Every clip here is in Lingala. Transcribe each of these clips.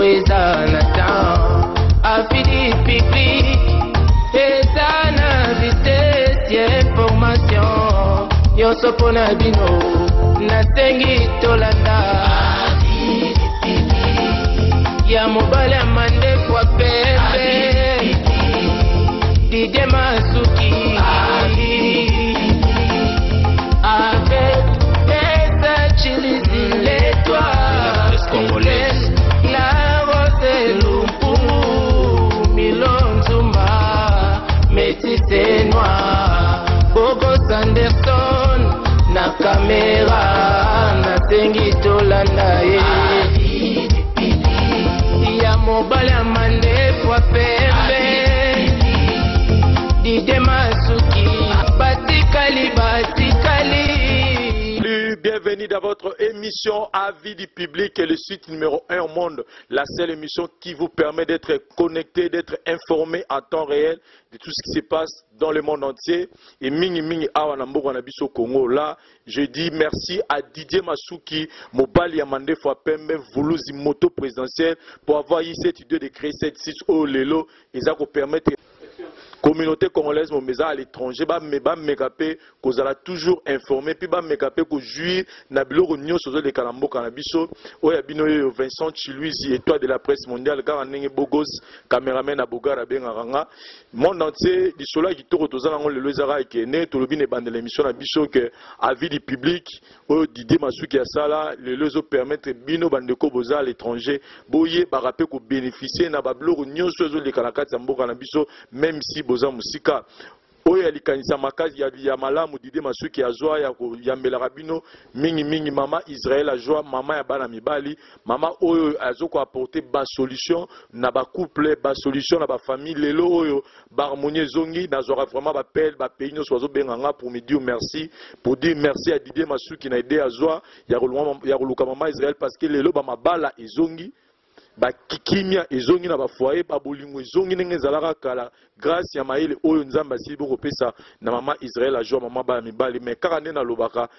eza na temps afidi public eza na vitesse ya information nyonso mpona bino nasengi tolanda ya mobali ya mandefu wa pepe Didier Masuki avec Esa Chilizi l'étoile congolaise la rose lumpu Milon Zumba métissé noir Bobo Sanderson na kamera nasengi tolanda ye ya mobali ya mandefu wa pepe Didier Masuki batikali. Bienvenue dans votre émission Avis du public et le site numéro 1 au monde. La seule émission qui vous permet d'être connecté, d'être informé en temps réel de tout ce qui se passe dans le monde entier. Et mingi awa na mboka na biso Congo. Là, je dis merci à Didier Masuki, Mobali Amande Fouapembe, Voulouzi Moto présidentielle pour avoir eu cette idée de créer cette site au Lelo et ça vous permettre communauté congolaise mais à l'étranger ba megapé kozala toujours informé puis ba megapé ko jouir na biloko nyonso zo de kalambo kanabiso oya bino Vincent Chiluizi étoile de la presse mondiale car ndenge bogos cameraman à Bogara benganga monde entier di sola ki toko tozala ngo lelo ezara ekene tolobi ne bande l'émission na biso que avis du public o Didier Masuki ya sala lelo zo permettre bino bandeko boza à l'étranger boye ba rapé ko bénéficier na ba biloko nyonso zo de kalakati ya mboka na biso même si boza musika oyo alikanisa makazi ya malamu Didier Masuki azwa ya mbela rabino mingi mama Israël azwa mama ya bana mibali mama oyo azoko apporter ba solution na ba couple ba solution na ba famille lelo oyo ba harmonie zongi nazora vraiment ba pelle ba pays nyonso azo benganga pour me dire merci à Didier Masuki na idée azwa ya koluka mama Israël parce que lelo ba mabala ezongi ba kikimia ezongi na ba foyer ba bolingo ezongi ndenge zalaka kala grâce ya maele oyo nzamba asili bokopesa na mama Israël a joie mama ba mibali mais kaka nde na lobaka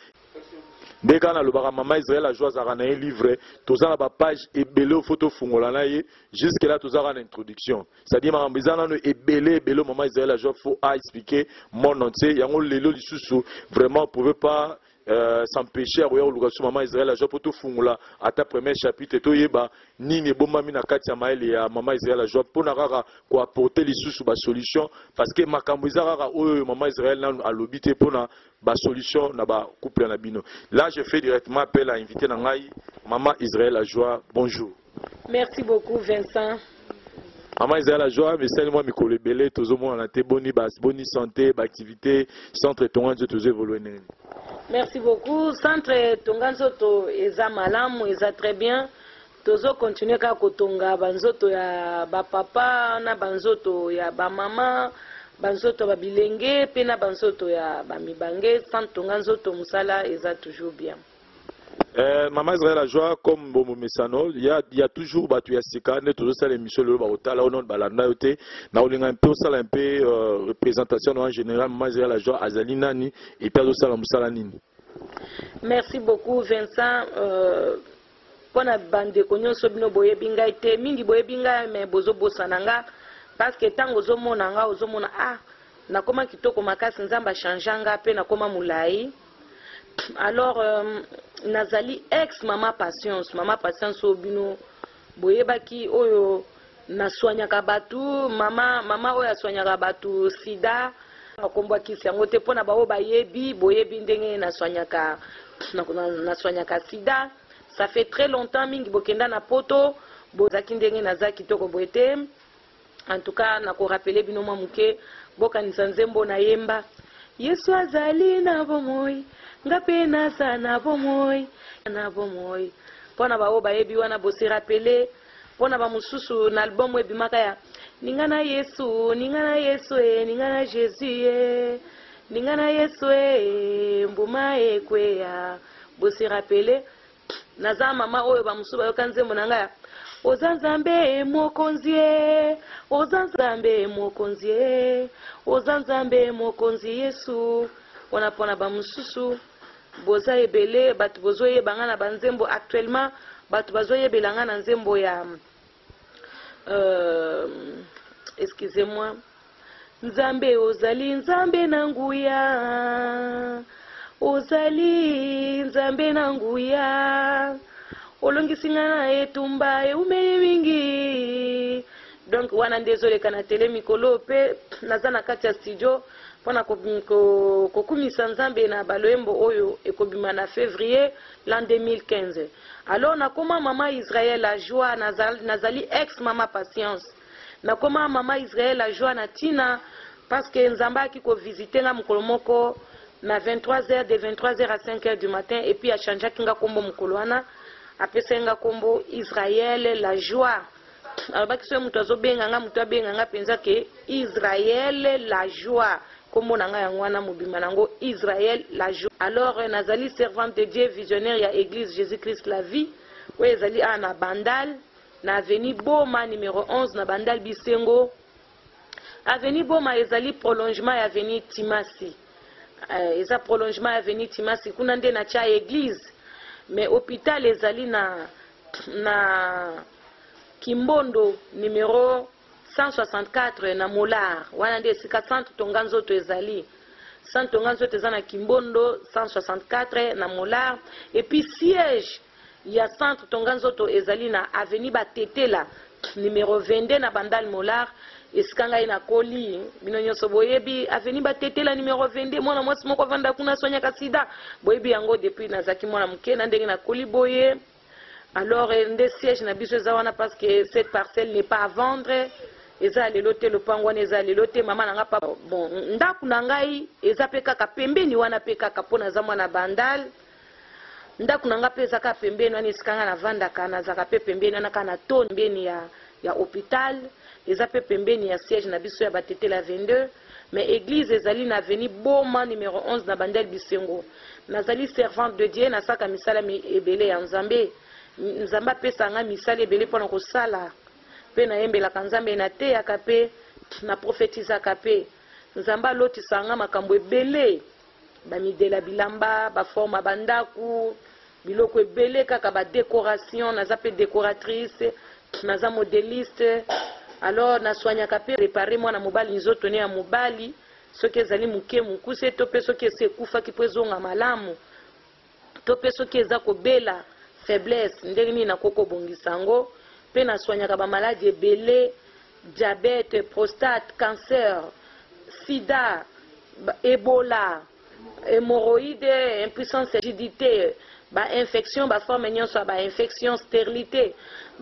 ndeka na lobaka mama Israël a joie zaka na un livre tozana ba page ebele photo fungola na ye jusque là tozaka na introduction c'est-à-dire makambo ezana no ebele mama Israël a joie faut expliquer mon entier yango lelo lisusu vraiment pouvait pas s'empêcher à regarder le maman Israël a joué pour tout fungula à ta premier chapitre et tout yeba nini bomba mina kati ya maele ya maman Israël a joué pour na rara ko apporter les sous ba solution parce que makambo izara oyo maman Israël na a lobité pour na ba solution na ba couple na bino. Là je fais directement appel à inviter na ngai maman Israël a joué. Bonjour. Merci beaucoup Vincent. Maman Israël a joué mais c'est moi mikolo belé tozo mo na te boni santé ba activité centre tonga nzo tozo évoluer. Merci beaucoup. Centre Tonganzoto eza malamu, eza très bien. Tozo continuer ka kotonga banzoto ya ba papa na banzoto ya ba mama, banzoto ba bilenge pe na banzoto ya ba mibange. Centre Tonganzoto musala eza toujours bien. Maman Israël a joué comme Bomo Messano, il y a toujours batu ya sika ne toujours ça l'émission le baotala au nom de balanda yote na olinga un peu ça un peu représentation en général Maman Israël a joué azali nani et puis ça la musala nini. Merci beaucoup Vincent pona bande konyo sobino boye binga ite mingi boye binga mais bozo bosananga parce que tango zo monanga ozomona na koma kitoko makasi nzamba changeanga pe na koma mulai. Alors nazali ex mama patience obino boyebaki oyo naswanyaka batu mama oyo aswanyaka batu sida akombwa kisi yango te pona bao bayebi boyebi ndenge naswanyaka sida. Ça fait très longtemps mingi bokenda na poto bozaki ndenge nazaki toko boete. En tout cas nako rappeler bino mwa muke bokanisa nzembo na yemba Yesu azali na bomoi ngape na sana bomoi pona bao bayebi wana bosi rappeler pona ba mususu na album ebimaka ya ningana Yesu ningana Jésus ningana Yesu mbuma ekweya bosi rappeler naza mama oyo ba musuba yo kanzembo nanga ozanzambe mokonzi Yesu wana pona ba mususu boza ebele batu bozoye banga na banzembo actuellement batu bazoye belanga na nzembo ya excusez-moi, Nzambe ozali Nzambe nanguya, ozali Nzambe nanguya, olongisinga na etumba eumeli mingi. Donc wana désolé kana tele mikolo pe naza na kati ya studio pona kokumisa Nzambe na baloembo oyo ekobima na février l'an 2015. Alors nakoma mama Israël la joie nazali ex mama patience. Nakoma mama Israël la joie na tina parce que Nzamba ki ko visiter nga mukolo moko na 23h de 23h à 5h du matin et puis a changé kinga kombo mukolo wana apesa nga kombo Israël la joie. Alors baki so mutu azobenga nga mutu abenga nga penza ke Israël la joie kombo nanga yangwana mobima nango Israël la joie. Alors nazali servante de Dieu visionnaire ya église Jésus-Christ la vie où ezali na Bandal na avenue Boma numéro 11 na Bandal Bisengo. Avenue Boma ezali prolongement ya avenue Timasi. Eza prolongement ya avenue Timasi kuna nde na cha église mais hôpital ezali na Kimbondo numéro 164 na Molar. Wana nde sika centre tonganzoto ezali. Centre tonganzoto ezali na Kimbondo 164 na Molar et puis siège ya centre tonganzoto ezali na avenue Batetela numéro 22 na Bandal Molar. Iskanga ina koli bino nyoso boyebi avenue Batetela numéro 22 mwana mwasi moko vanda kuna sonya kasida boyebi yango depuis nazaki mwana muke na ndenge na koli boye. Alors nde siège na biso zawana parce que cette parcelle n'est pas à vendre. Eza lelote le pangwana eza lelote mama nanga pa bon ndaku na ngai eza pe kaka pembeni wana pe kaka pona za mwana Bandal. Ndaku na nga pe eza ka pembeni wana iskanga na vanda kana zaka pe pembeni wana kana to pembeni ya hôpital. Eza pe pembeni ya siège na biso ya Batetela 22 mais église ezali na avenue Boma numéro 11 na Bandel Bisengo. Nazali servante de Dieu na saka misala mi ebele ya Nzambe. Nzamba pesa nga misala ebele pona kosala pe na yembelaka Nzambe na te ya kape na prophétisa kape. Nzamba lotisa nga makambo ebele ba midela bilamba ba forma bandaku biloko ebele kaka ba décoration naza pe décoratrice naza modéliste. Alors na soigna kape réparer moi na mobali nzoto ne ya mobali soki ezali muke mukuse to pe soki ese kufa ki pozonga malamu to pe soki eza kobela faiblesse ndenge ni na koko bongisango pe na soigna ka ba maladie ebele diabète, prostate, cancer, sida, Ebola, hémorroïde, impuissance, rigidité, ba infection, ba forme nyonso ba infection, stérilité,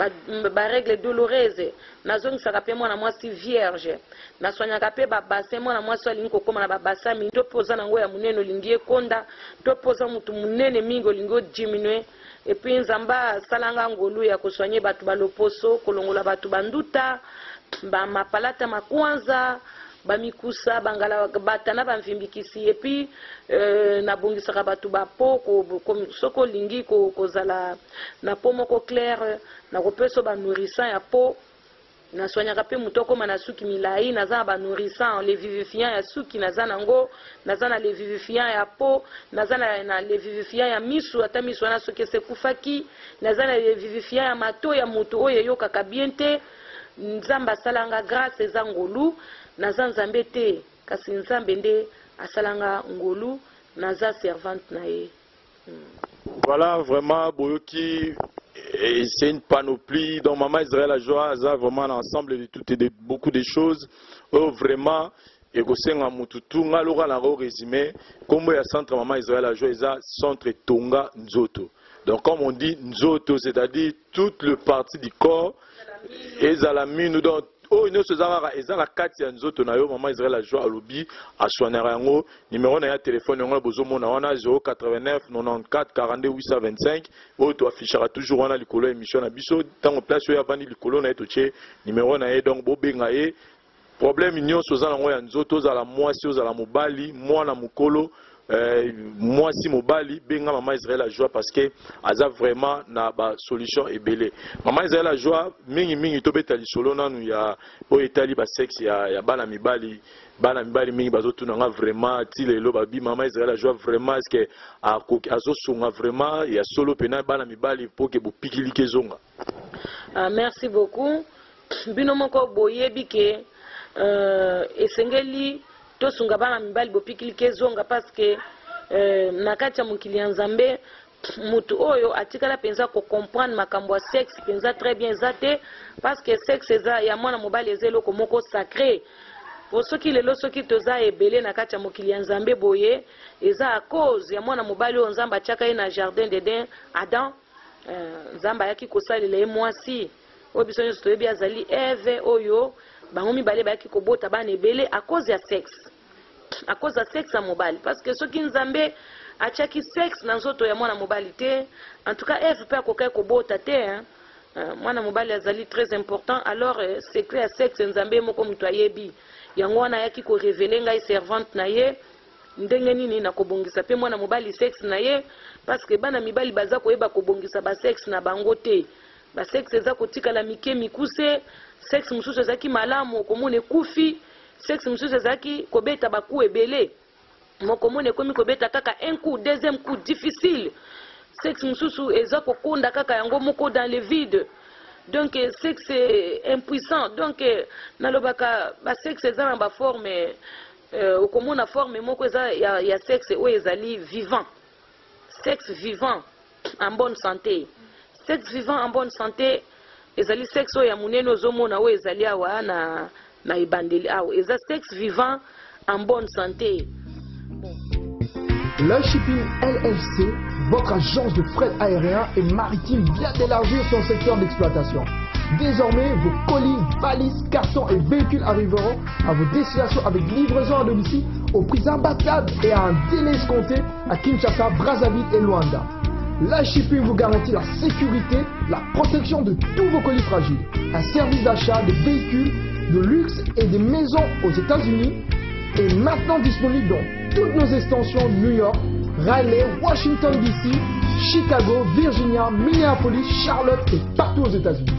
ba règle douloureuse. Nazongi sakape mwana mwasi vierge. Na soignaka pe ba bassin mwana mwasi alingi kokoma na ba bassin mi to poza nango ya munene olingi ekonda, to poza mutu munene mingi olingi diminuer. Et puis Nzamba salanga ngolu ya kosoigner batu baloposo, kolongola batu banduta, ba mapalata makwanza, ba mikusa bangala batana bamvimbikisi et puis na bongisaka batu ba po ko soko lingi ko kozala na po moko clair na kopeso ba nourrissant ya po na soignaka pe mutoko mana suki milai naza ba nourrissant les vivifiants ya suki naza nango naza na les vivifiants ya po naza na les vivifiants ya misu ata misu na soki se kufaki naza na les vivifiants ya mato ya mutu oyo yoka kabiente. Nzamba salanga grâce eza ngolu naza Nzambe te kasi Nzambe nde asalanga ngolu naza servante na ye. Voilà, vraiment Boyoki, c'est une panoplie donc Maman Israël la joie ça vraiment l'ensemble de toutes et de beaucoup de choses vraiment et kosenga mututu ngaloka na résumé comme ya centre Maman Israël la joie ça centre Tonga Nzoto. Donc comme on dit Nzoto, c'est-à-dire toute le partie du corps et la mine donc oh nous sezanga ezala kati ya Nzoto na yo Maman Israël la joie alobi aswanera yango numéro na ya téléphone yango bozomona wana 089 94 42 825 oyo to affichera toujours wana likolo émission na biso tango place yo ya bandi likolo na etoche numéro na ye donc bobenga ye problème nyonso ozala yango ya Nzoto ozala mwasi ozala mobali mwana mukolo mwasi mobali benga Maman Israël la joie parce que aza vraiment na ba solution ebele. Maman Israël la joie mingi to beta lisolo nanu ya o etali ba sexe ya bana mibali mingi bazotuna nga vraiment ti lelo babi Maman Israël la joie vraiment est-ce que azosonga vraiment ya solo pena bana mibali pour que bopikilike zonga. Merci beaucoup. bino moko boyebi ke esengeli tosunga bana mibali bopikili kezonga parce que na kati ya mokili ya Nzambe mutu oyo atikala penza ko comprendre makambo ya sexe penza très bien zate parce que sexe eza ya mwana mobali eza eloko moko sacré. Po soki lelo soki toza ebele na kati ya mokili ya Nzambe boye eza a cause ya mwana mobali oyo Nzambe atiaka ye na jardin d'Eden Adam. Nzambe ayaki kosalela ye mwasi oyo biso nyonso toyebi azali Eve oyo bango mibale bayaki kobota bana ebele a cause ya sexe. A cause ya sexe ya mobali parce que soki Nzambe atiaki sexe na nzoto ya mwana mobali te en tout cas Eve pe akokai kobota te mwana mobali azali très important. Alors secret ya sexe Nzambe moko mutu ayebi yango wana ayaki ko révéler ngai servante na ye ndenge nini na kobongisa pe mwana mobali sexe na ye parce que bana mibali baza koyeba kobongisa ba sexe na bango te. Ba sexe eza kotikala mike mikuse, sexe mususu ezaki malamu komone kufi, sexe mususu ezaki kobeta baku ebele mokomone komi kobeta kaka un coup, deuxième coup difficile. Sexe mususu eza kokonda kaka yango moko dans le vide. Donc sexe impuissant. Donc nalobaka ba sexe eza na ba forme okomona forme moko eza ya sexe oyo ezali vivant. Sexe vivant en bonne santé. Sexe vivant en bonne santé ezali sexe oyo ya munene ozomona oyo ezali awa na ibandeli awa eza sexe vivant en bonne santé. Lush Shipping LLC, votre agence de fret aérien et maritime, vient d'élargir son secteur d'exploitation. Désormais, vos colis, valises, cartons et véhicules arriveront à vos destinations avec livraison à domicile au prix imbattable et à un délai escompté à Kinshasa, Brazzaville et Luanda. Lush Shipping vous garantit la sécurité, la protection de tous vos colis fragiles. Un service d'achat de véhicules, de luxe et des maisons aux États-Unis est maintenant disponible dans toutes nos extensions New York, Raleigh, Washington DC, Chicago, Virginia, Minneapolis, Charlotte et partout aux États-Unis.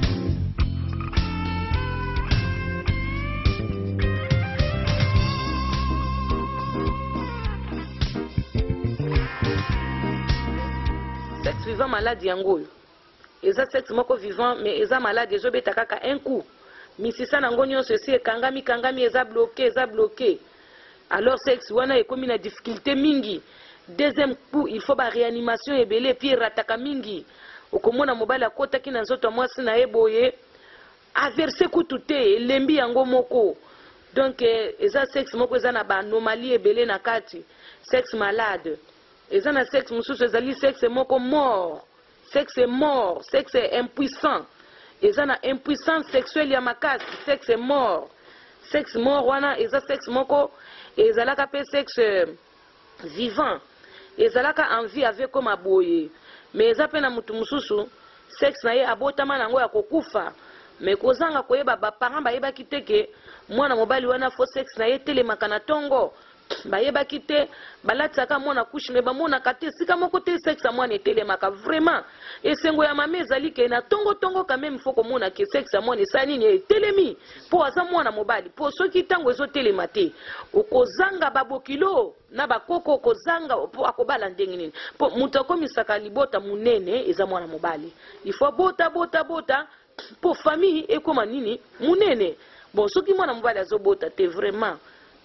Sexe vivant malade yango. Eza sexe moko vivant mais eza malade ezobeta kaka un coup. Misisa nango nyonso esi kangami eza bloqué. Alors sexe wana ekomi na difficulté mingi. Deuxième coup il faut ba réanimation ebele puis rataka mingi. Okomona mobali akotaki na nzoto mwasi na eboye averse kutu te lembi yango moko. Donc eza sexe moko eza na ba anomalie ebele na kati. Sexe malade. Eza na sexe mususu ezali sexe moko mort. Sexe mort, sexe impuissant. Eza na impuissance sexuelle ya makasi, sexe mort. Sexe mort wana eza sexe moko ezalaka pe sexe vivant. Ezalaka en vie avec comme aboye. Mais eza pe na mutu mususu sexe na ye abotama nango ya kokufa. Mais kozanga koyeba ba parents bayeba kiteke mwana mobali wana fo sexe na ye telemaka na tongo. Bayeba kite balatsaka mwana couche mais bamona kate sika moko te sexe mwana etelemaka vraiment esengo ya mame ezali ke na tongo quand même faut komona ke sexe mwana esani ni etelemi po aza mwana mobali po soki tango ezotelema te okozanga babokilo na bakoko okozanga po akobala ndenge nini po mutu akomisaka libota munene eza mwana mobali il faut bota po famille ekoma nini munene bon soki mwana mobali azobota te vraiment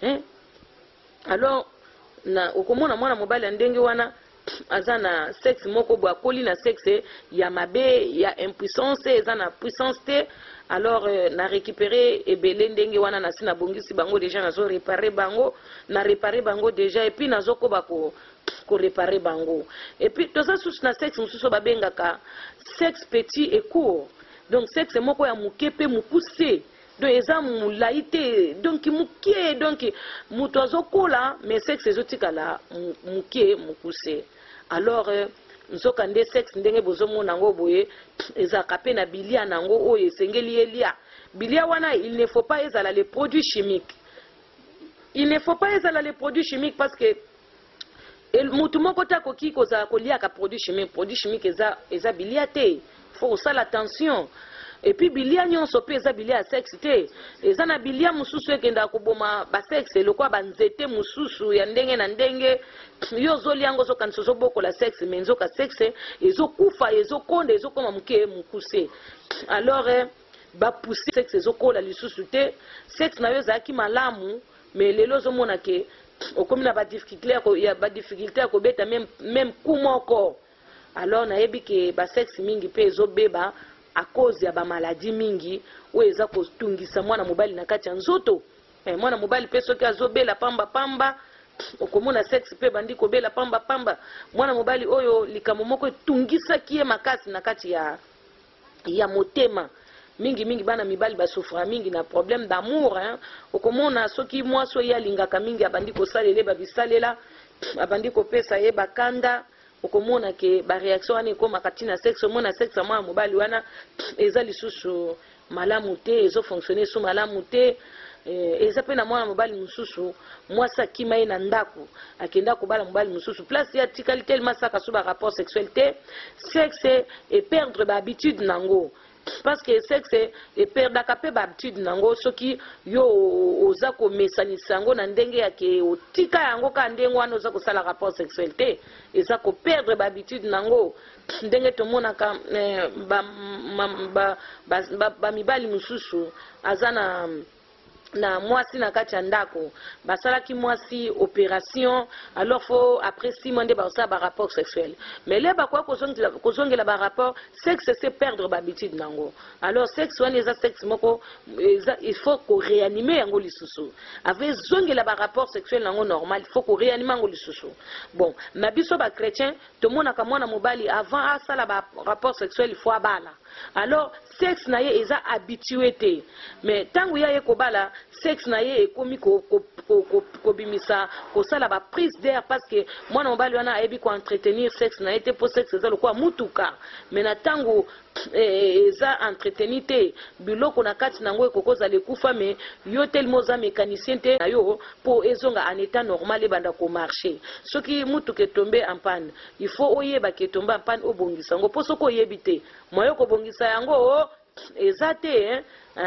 alors na okomona mwana mobali ndenge wana aza na sexe moko bo akoli na sexe ya mabe ya impuissance eza na puissance te alors na récupérer ebele ndenge wana na sina bongisi bango déjà nazo réparer bango na réparer bango déjà et puis nazo ko bako ko réparer bango et puis toza sous na sexe mususu babengaka sexe petit et court donc sexe moko ya mukepe mupuse. Donc eza mulaite donc mukie donc mutu azokola mais sexe ezotikala mukie mukuse. Alors nzoka nde sexe ndenge bozomona ngo boye ezaka pe na bilia nango oyo esengeli elia bilia wana il ne faut pas ezala les produits chimiques. Il ne faut pas ezala les produits chimiques parce que mutu moko takoki kozala koliaka produits chimiques eza bilia te. Faut ça l'attention. Et puis bilia nyonso pe eza bilia sexe te eza na bilia mususu ekenda koboma ba sexe lokwa banzete mususu ya ndenge na ndenge yo zoli yango zo kanso zo bokola sexe menzoka sexe ezokufa ezokonda ezokoma muke mukuse. Alors ba pousser sexe ezokola lisusu te sexe na yo ezalaki malamu mais lelo ozomona ke okomi na badifficulté ya kobeta même coup moko alors nayebi ke basexe mingi mpe ezobeba à cause ya bamaladi mingi oyo eza kotungisa mwana mobali na kati ya nzoto mwana mobali mpe soki azobela pamba okomona sexe mpe bandi kobela pamba mwana mobali oyo likambo moko etungisaki ye makasi na kati ya motema mingi bana mibali basufra mingi na problème d'amour okomona soki mwasi oyo alingaka mingi abandi kosalela babisalela abandi kopesa ye bakanda okomona ke ba réaction wana ekomaka ntina sexe omona sexe ya mwana mobali wana eza lisusu malamu te ezofonctionne so malamu te eza mpe na mwana mobali mosusu mwasi akima ye na ndako akenda kobala mobali mosusu place ya tikali tellement saka so barapport sexuel te sexe eperdre bahabitude nango parce que sexe eperdaka mpe bahabitude nango soki yo oza komesanisa yango na ndenge yake otika yango ka ndenge wana oza kosala rapport sexuel te eza koperdre bahabitude nango ndenge tomonaka bamibali mosusu aza na mwasi na kati ya ndako basalaki mwasi opération alors faut après 6 mois nde basala ba rapport sexuel mais le bakoya kozongela ba rapport sexe c'est perdre habitude nango alors sexe wana eza sexe moko il faut ko réanimer yango lisusu avec zongela ba rapport sexuel nango normal il faut ko réanimer yango lisusu bon na biso ba chrétien tomonaka mwana mobali avant asala ba rapport sexuel il faut abala alors sexe na ye eza habitué te mais tangu ya ye kobala sexe na ye ekomi kobimisa kosala ba prise d'air parce que mwana mobali wana ayebi ko entretenir sexe na ye te po sexe eza lokola mutuka mais na tangu eza entreteni te biloko na kati nango ekokoza lekufa mais yo tellement oza mécanicien te na yo po ezonga en état normal ebanda ko marcher soki mutuka etombe en panne il faut oyeba ke tombe en panne obongisa yango po soko oyebi te moyo kobongisa yango eza te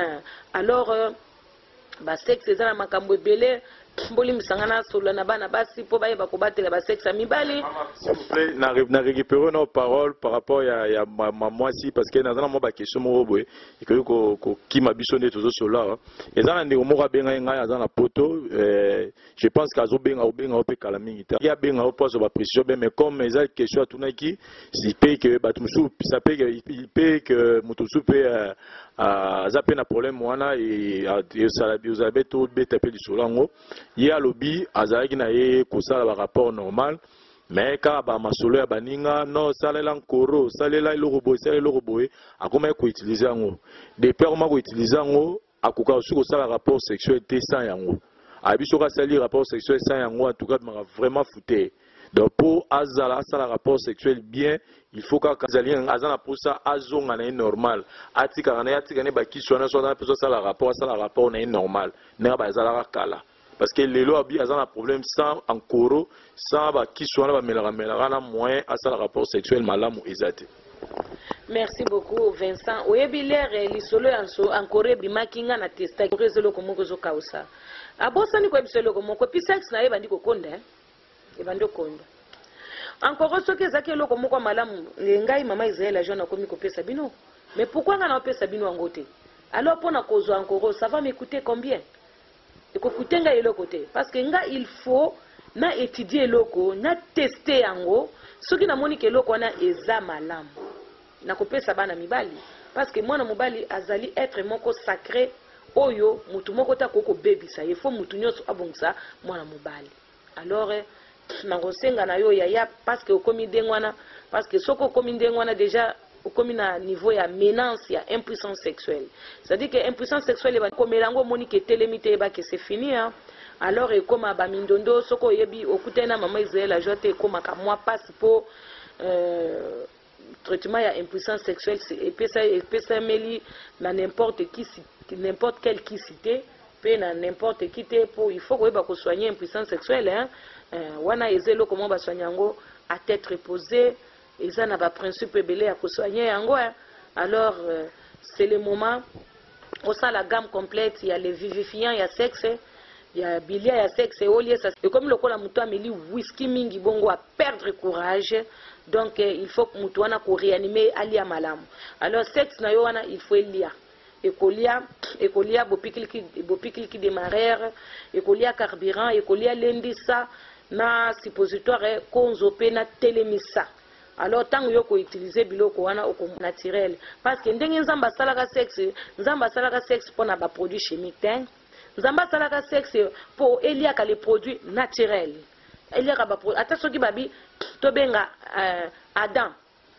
alors basexe eza na makambo ebele mbolimisanga na solo na bana basi po bayeba kobatela basexe ya mibali. S'il vous plaît, na récupérer nos paroles par rapport ya mwasi parce que nazana mo ba question mo boye ikoyo ko kima biso nde tozo sola ezana ndeko moko abenga ngai azana poto je pense qu'azo benga ope kala mingi ta ya benga oposo ba précision ben mais comme eza question atunaki si pe que batumusu ça pe que mutusu pe azape na problème wana et ça biozabé to beta pe lisolango ye alobi azalaki na ye kosala ba rapport normal mais ka ba masolo ya baninga no salela nkoro salela eloko boye akoma ko utiliser yango depuis akoma ko utiliser yango akoka su kosala rapport sexuel te sans yango abiso ka sali rapport sexuel sans yango en tout cas m'a vraiment fouté donc pour azala sala rapport sexuel bien il faut que kazalien azana pour ça azonga na normal atika ne ba kiswana so na peso sala rapport na normal na ba azala kala parce que les lois bien ont un problème sans encore sans qui soit là mais moins à ça le rapport sexuel malamu ezate. Merci beaucoup Vincent. Oyebi l'air lisolo encore bimakinga na testa rezolo komoko zo kausa. Abosa ni ko bisolo komoko pi sex na yeba ndiko konda ebando konda. Encore soki zaki eloko moko malamu ngai mama Israël jeune akomi kopesa bino. Mais pourquoi ngana opesa bino ngote? Alors pona kozo encore ça va m'écouter combien? Ekokutenga eloko te parce que nga il faut na étudier eloko na tester yango soki na moni ke eloko wana eza malamu na kopesa bana mibali parce que mwana mobali azali être moko sacré oyo mutu moko ta koko bebisa il faut mutu nyonso abongisa mwana mobali alors na ngosenga na yo ya parce que okomi dengwana parce que soko okomi dengwana déjà comme na niveau ya menace ya impuissance sexuelle c'est-à-dire que impuissance sexuelle ba komelango moni ke telemite ba que c'est fini alors et comme ba mindondo soko yebi okutena mama Israël a joté comme ka moi passe pour traitement ya impuissance sexuelle et pesa meli na n'importe quel qui cité pe na n'importe qui te pour il faut ko soigner impuissance sexuelle wana ezelo comment ba soigner à tête reposée. Et ça n'a pas principe belé à soigner yango alors c'est le moment au ça la gamme complète il y a les vivifiants il y a sexe il y a bilia il y a sexe et olié ça et comme le kola mutu ameli whisky mingi bongo à perdre courage donc il faut que mutu wana ko réanimer ali malamu alors sexe na yo wana il faut elia ekolia bopikiliki démarreur, ekolia carburant, ekolia lendisa na suppositoire konzo pe na telemisa. Alors tant que vous utilisez biloko wana au naturel parce que ndenge nzamba salaka sexe pour na ba produits chimiques nzamba salaka sexe pour eliaka les produits naturels eliaka ba produits ata soki babi to benga Adam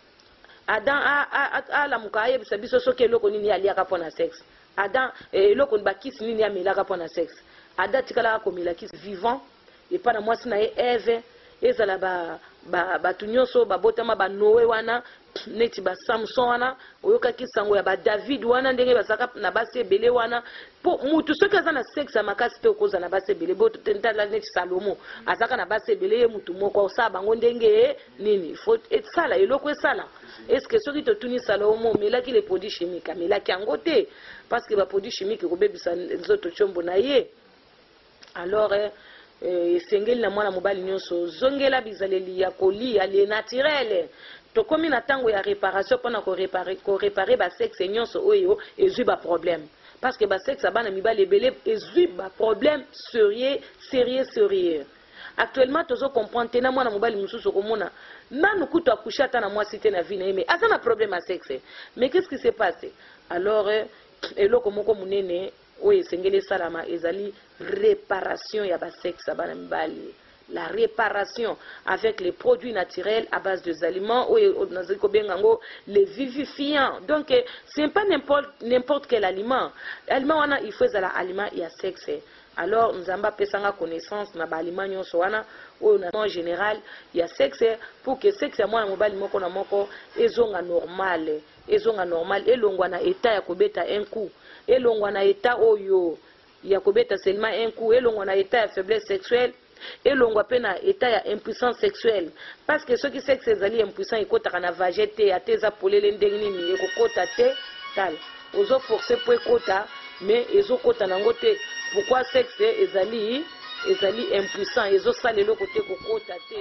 a la mukaye biso soki eloko nini aliaka pour na sexe Adam eloko bakisi nini amelaka pour na sexe Adam tikala ko milakisi vivant et pas na mwasi na Eve ezala ba tunyoso ba botama ba Noé wana neti ba Samson wana oyoka kisango ya ba David wana ndenge bazaka na base belé wana po mutu soki aza na sexe makasi te okoza na base belé boto tentala neti Salomo azaka na base belé mutu moko osala bango ndenge nini faut sala eloko esala est-ce que soki to tuni Salomo melaki les produits chimiques melaki yango te parce que ba produits chimiques ko bebisa nzoto chombo na ye alors sengeli na mwana mobali nyonso zongela bizaleli ya kolia les naturel to komi na tango ya réparation pona ko réparer ba sexe nyonso oyo ezui ba problème parce que ba sexe bana mibali ebele ezui ba problème sérieux actuellement tozo comprendre tena mwana mobali mususu komona nanu kuto akusha ata na mwasi te na vie na yeme asa na problème à sexe mais qu'est-ce qui s'est passé alors eloko moko munene oye sengele salama ezali réparation ya ba sexe bana mibali la réparation avec les produits naturels à base des aliments oye naziko bengango les vivifiants donc c'est pas n'importe quel aliment wana il faut la aliment ya sexe alors nzamba pesanga connaissance na ba aliment nyonso wana oyo na en général ya sexe pour que sexe ya mwana mobali moko na moko ezonga normal elongwa na état ya kobeta un coup elongwa na état oyo ya kobeta seulement un coup elongwa na état ya faiblesse sexuelle elongwa pe na état ya impuissance sexuelle parce que ceux qui sexe ezali impuissant ekotaka na vagité ateza polele ndenge nini ekokota te tala ozo forcer po ekota mais ezokota nango te pourquoi sexe ezali impuissant ezosala eloko te kokota te.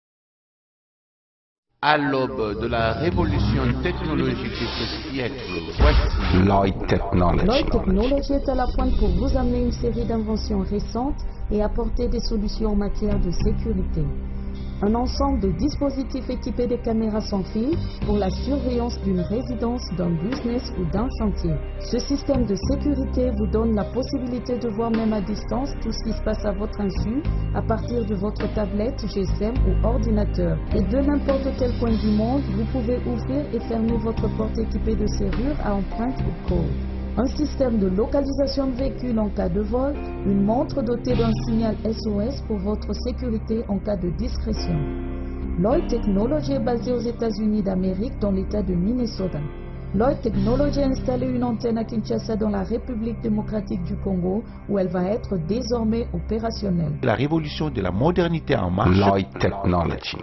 À l'aube de la révolution technologique de ce siècle, voici Lloyd Technology. Lloyd Technology est à la pointe pour vous amener une série d'inventions récentes et apporter des solutions en matière de sécurité. Un ensemble de dispositifs équipés de caméras sans fil pour la surveillance d'une résidence, d'un business ou d'un chantier. Ce système de sécurité vous donne la possibilité de voir même à distance tout ce qui se passe à votre insu à partir de votre tablette, GSM ou ordinateur. Et de n'importe quel coin du monde, vous pouvez ouvrir et fermer votre porte équipée de serrure à empreinte ou code. Un système de localisation de véhicules en cas de vol, une montre dotée d'un signal SOS pour votre sécurité en cas de discrétion. Lloyd Technology est basé aux États-Unis d'Amérique dans l'État de Minnesota. Lloyd Technology a installé une antenne à Kinshasa dans la République démocratique du Congo où elle va être désormais opérationnelle. la révolution de la modernité en marche. Lloyd Technology.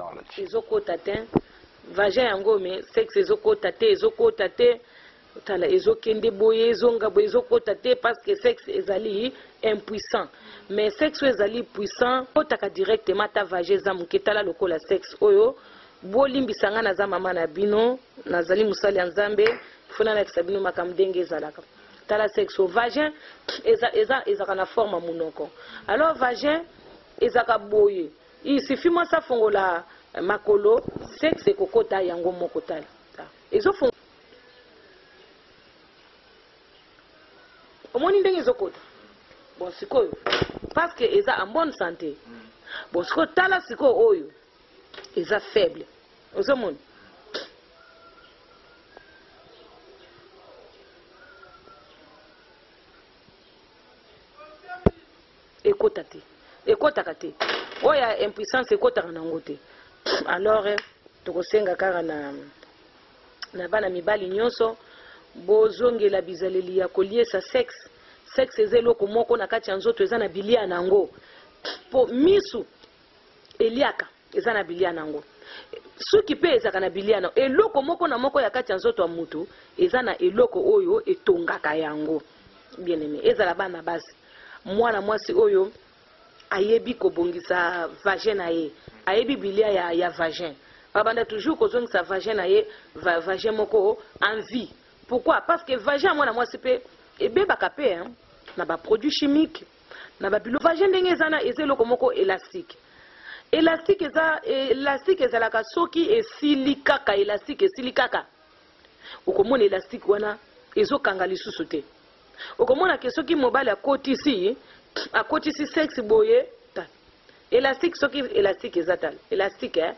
Tala ezokende boye ezonga boye ezokota te parce que sexe ezali impuissant mais sexe ezali puissant otaka directement ta vage za muketala lokola sexe oyo bolimbisanga na za mama na bino nazali musali ya nzambe funa na kisabino makamdenge ezalaka tala sexe au vagin ezaka na forme munoko alors vagin ezaka boye il suffit moi ça fongola makolo sexe kokota yango moko tala ezo omoni ndenge ezokota bon sikoyo parce que eza en bonne santé bon sikoyo tala sikoyo oyo eza faible ozomoni ekotaka te oyo ya impuissance ekotaka nango te alors tokosenga kaka na bana mibali nyonso bozongela bizaleli ya koliesa sexe eza eloko moko na kati ya nzoto eza na bilia nango po misu eliaka eza na bilia nango suki pe ezaka na bilia nango eloko moko na moko ya kati ya nzoto ya mutu eza na eloko oyo etongaka yango bien aimé ezala bana basi mwana mwasi oyo ayebi kobongisa vagin na ye ayebi bilia ya vagin babanda toujours kozongisa vagin na ye vagin moko en vie Pourquoi? Parce que vagin moi na moi c'est et beba kapé hein na ba produits chimiques na ba bilo vagin ndenge zana ezelo komoko élastique. Élastique ezalaka soki esilikaka élastique esilikaka. Okomona élastique wana ezokanga lisusu te. Okomona ke soki mobile akotisi sexe boye ta. Élastique soki élastique ezatal. Élastique hein.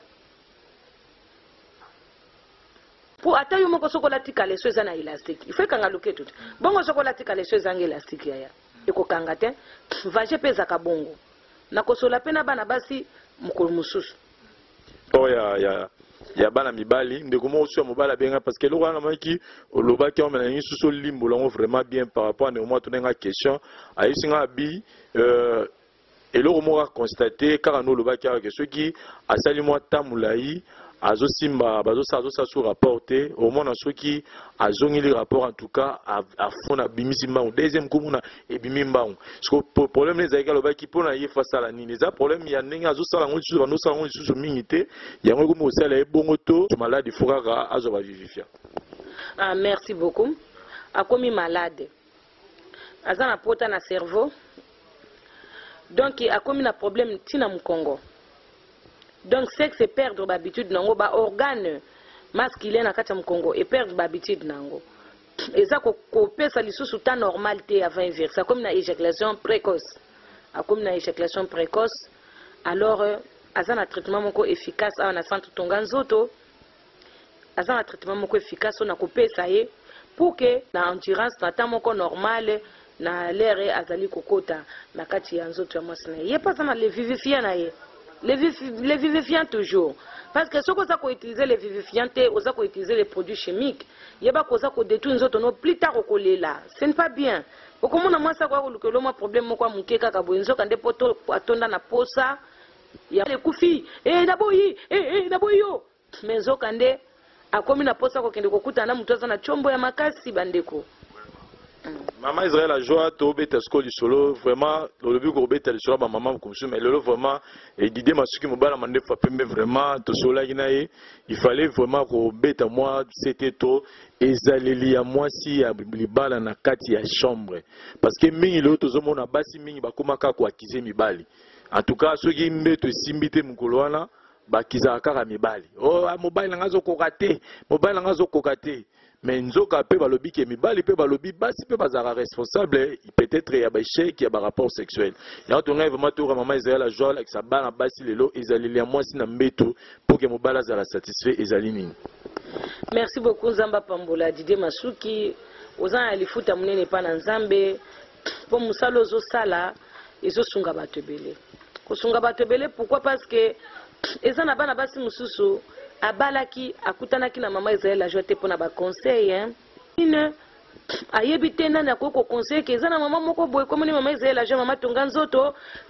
Pour atayo moko sokola tika leso ezana élastique. Il faut kanga luke tout. Bongo sokola tika leso ezanga élastique ya. Eko kanga te. Vagin peza ka bongo. Na kosola pena bana basi mukolo mususu. Oh ya bana mibali ndeko mo osu mobala benga parce que lokana maki olobaki on mena susu limbo longo vraiment bien par rapport à moi tonenga question ayisinga bi eloko mo ka constater car no lobaki que ceux qui asali moi tamulai azo simba bazo sa sur rapporter au moins ceux qui azongi les rapports en tout cas à fond na bimisima deuxième komuna et bimimba parce que problème les aïka lobaki pona y face à la nini ça problème ya ndenge azo sala ngo sur no sala ngo sur mingité ya ngo mo sala e bongoto malade fukaka azo ba vivifia. Ah merci beaucoup. Akomi malade. Azana pota na cerveau. Donc akomi na problème tina mu Congo. Donc sexe et perdre l'habitude nango ba organe masculin na kati ya Congo et perdre l'habitude nango. Eza ko pesa lisusu ta normalité avant inverse comme na éjaculation précoce. Comme na éjaculation précoce alors azana traitement moko efficace na centre tonganzoto. Azana traitement moko efficace na ko pesa ye pour que na endurance na ta moko normal na l'air azali kokota na kati ya nzoto ya mwasi na ye pas na le vivifiant na ye. Les vivifiants toujours. Parce que ce qu'on a utilisé les vivifiants, on a utilisé les produits chimiques. Il y a pas qu'on a détruit nous autres plus tard au collé là. Ce n'est pas bien. Au comment on a ça quoi que l'homme a problème quoi mouké kaka bonzo quand des potos attendent na posa. Il y a les koufi. D'abord yo. Mais zo kande a comme na posa ko kende ko kuta na mutoza na chombo ya makasi bandeko. Maman Israël a joué à Tobeta Skoli solo vraiment le but ko beta solo ba maman comme ça mais le vraiment et d'idée masuki mobala mande fa pembe vraiment to sola ginaye il fallait vraiment ko beta moi c'était to ezaleli ya moi si ya libala na kati ya chambre parce que mingi le to zomona basi mingi bakomaka ko akize mibali en tout cas ceux qui mbeto simbite mukolo wana bakiza kaka mibali oh mobile ngazo kokate mobile ngazo kokate. Mais nzoka pe balobi ke mibali pe balobi basi pe bazara responsable peut-être ya ba échec ya ba rapport sexuel. Ya to ngai vraiment to maman Israël a joie avec sa bana basi lelo ezaleli ya mwasi na mbeto pour que mobala za satisfait ezali nini. Merci beaucoup Nzamba Pambola Didier Masuki ozana alifuta munene pa na Nzambe po musalo zo sala ezo sunga batebele. Ko sunga batebele pourquoi parce que ezana bana basi mususu abalaki akutanaki na mama Israël a jeté pour na ba conseil hein ine ayebite na na koko conseil ke ezana mama moko boye comme ni mama Israël a jeté mama tonga nzoto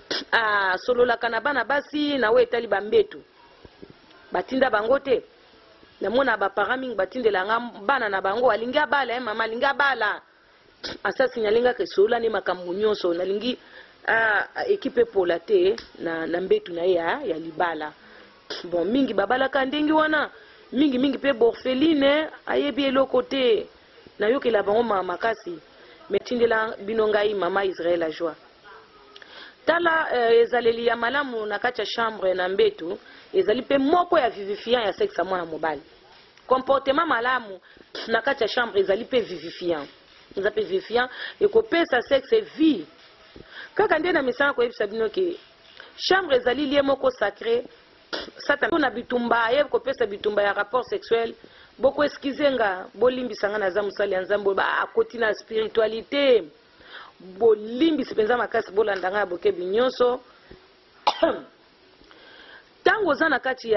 a solola kana bana basi na we etali bambetu batinda bango te na mona ba parami batindela ngam bana na bango alinga bala mama alinga bala asa sinyalinga ke sola ni makambu nyonso na lingi équipe pola te na mbetu na ya libala. Bon mingi babala kandengi wana mingi pe borfeline ayebi eloko te na yoki la bango makasi metindela binongai mama Israël a joie tala ezaleli ya malamu na kati ya chambre na mbetu ezali pe moko ya vivifiant ya sexe mwana mobali comportement malamu na kati ya chambre ezali pe vivifiant ekopesa sexe vie kaka nde na misana koyebisa bino ke chambre ezali lie moko sacré. Satan na bitumba ye ko pesa bitumba ya rapport sexuel boko eskizenga bolimbisa nga na za musali ya Nzambe ba akoti na spiritualité bolimbisa penza makasi bolanda nga boke binyonso tango za na kati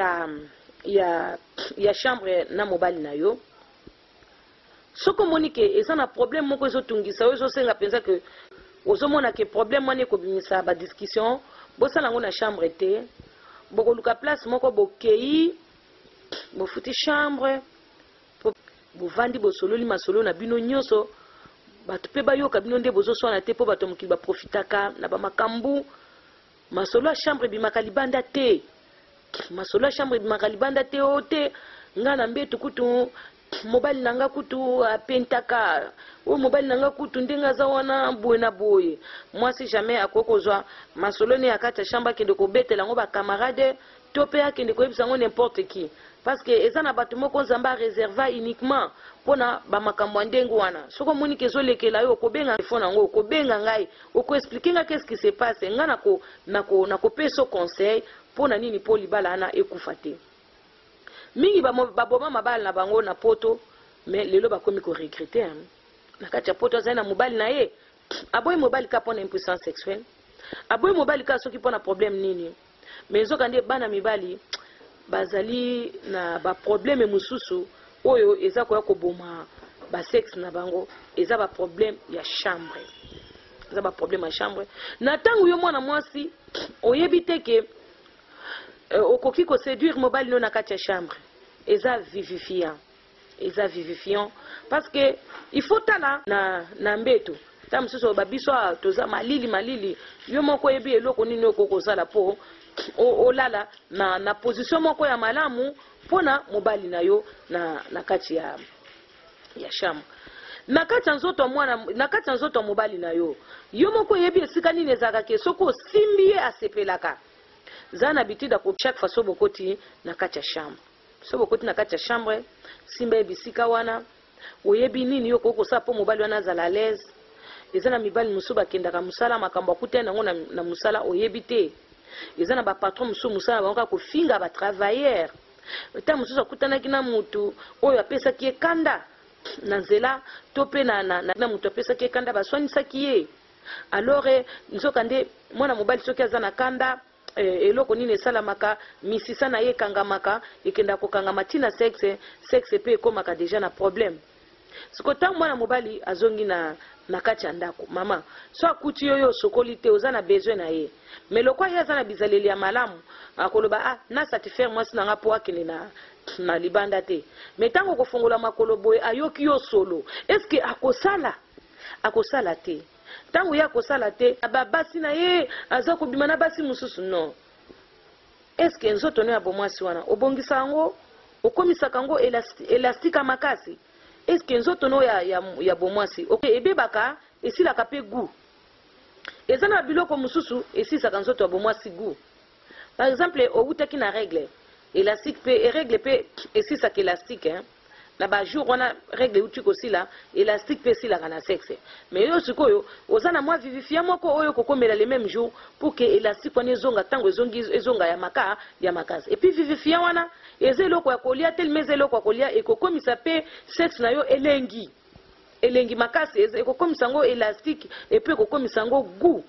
ya chambre na mobali na yo soko monike eza na problème moko ezotungisa yo ezosenga penza ke ozomona ke problème wana ekobimisa ba discussion bosala ngo na chambre te boko luka place moko bokei bofuti chambre bovandi bosololi masolo na bino nyonso bato pe bayoka bino nde bozoswana te po bato mokili baprofitaka na bamakambu masolo ya chambre bimaka libanda te masolo ya chambre bimaka libanda te o te nga na mbetu kutu mobali nanga kutu apentaka o mobali nanga kutu ndenga za wana boye boye. Moi si jamais akokozwa masolone ya kata chamba kende ko betela ngo ba camarade topé akende ko yebisa ngo n'importe qui parce que ezana batu moko nzamba réserva uniquement pona ba makambo ndengo wana soko moni kezo lekela yo ko benga fona ngo ko benga ngai o ko expliquer nga qu'est-ce qui se passe nga nako peso conseil pona nini poli bala ana ekufate mingi ba boma mabala na bango na poto mais lelo ba komi ko regretter na kati ya poto za na mobali na ye aboy mobali ka pona impuissance sexuelle aboy mobali ka soki pona problème nini mais zo kande bana mibali bazali na ba problème mususu oyo eza ko yakoboma ba sexe na bango eza ba problème ya chambre eza ba problème ya chambre na tangu yo mwana mwasi oyebite ke okoki ko séduire mobile no na kati ya chambre eza vivifiant parce que il faut tala na mbeto ta mususu babiso toza malili yo moko yebi eloko nini okokozala po olala na position moko ya malamu pona mobali na yo na kati ya chambre na kati nzoto mwana na kati nzoto mobali na yo moko yebi esika nini ezaka ke soko simbiye asepelaka zana bitida ko chaque fois sobokoti na kati ya chambre sobokoti na kati ya chambre simba ebisika wana oyebi nini yo koko sa po mobali wana zala à l'aise ezana mibali musuba kendaka musala makambo akutena ngo na musala oyebi te ezana ba patron musala bango ko finga ba travailleur ta mususu akutana kina mutu oyo apesa ki ekanda na nzela tope na mutu apesa ki ekanda baswanisa kiye alors nzokande mwana mobali soki azana kanda eloko nini esalamaka misisa na ye kangamaka ekenda kokangama tina sexe pe ekomaka deja na problème siko tango mwana mobali azongi na kati ya ndako mama so akuti yoyo sokoli te oza na besoin na ye mais lokwa ye aza na bizaleli ya malamu akoloba na satisfaire mwasi nanga po akende na libanda te mais tango kofongola makolo boye ayoki yo solo est-ce que akosala te tango ya kosala te basi na ye aza kobima na basi mususu non est-ce que nzoto no ya bomwasi wana obongisa yango okomisaka yango elastika makasi est-ce que nzoto no ya bomwasi ebebaka esilaka pe goût eza na biloko mususu esisaka nzoto ya bomwasi goût par exemple outaki na règle élastique pe règle pe esisaka élastique na ba jour wana règle uti ko sila élastique pe sila kana sexe mais yo sikoyo ozana mwa vivifia moko oyo kokomela le même jour pour que élastique wana ezonga tango ezonga ya makasi et puis vivifia wana ezeloko ya kolia tellement ezeloko ya kolia ekokomisa pe sexe na yo elengi makasi ekokomisa ngo élastique et puis ekokomisa ngo